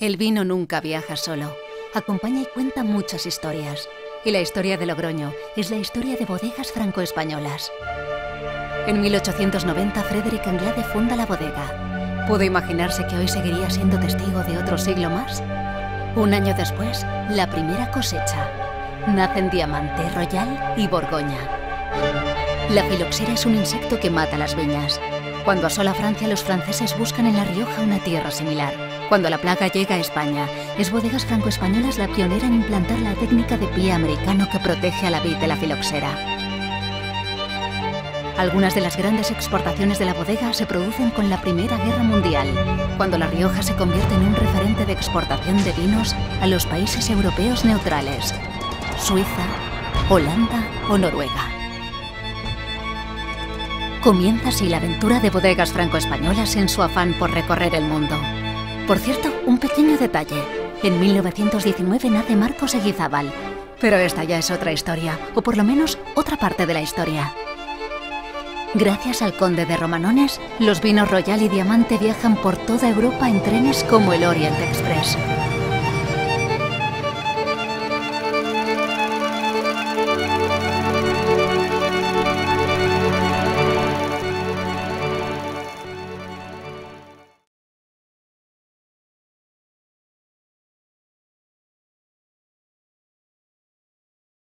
El vino nunca viaja solo. Acompaña y cuenta muchas historias. Y la historia de Logroño es la historia de bodegas franco-españolas. En 1890, Frederick Anglade funda la bodega. ¿Pudo imaginarse que hoy seguiría siendo testigo de otro siglo más? Un año después, la primera cosecha. Nacen Diamante, Royal y Borgoña. La filoxera es un insecto que mata las viñas. Cuando asola Francia, los franceses buscan en La Rioja una tierra similar. Cuando la plaga llega a España, es Bodegas Franco-Españolas la pionera en implantar la técnica de pie americano que protege a la vid de la filoxera. Algunas de las grandes exportaciones de la bodega se producen con la Primera Guerra Mundial, cuando La Rioja se convierte en un referente de exportación de vinos a los países europeos neutrales, Suiza, Holanda o Noruega. Comienza así la aventura de Bodegas Franco-Españolas en su afán por recorrer el mundo. Por cierto, un pequeño detalle. En 1919 nace Marcos Eguizábal. Pero esta ya es otra historia, o por lo menos otra parte de la historia. Gracias al conde de Romanones, los vinos Royal y Diamante viajan por toda Europa en trenes como el Orient Express.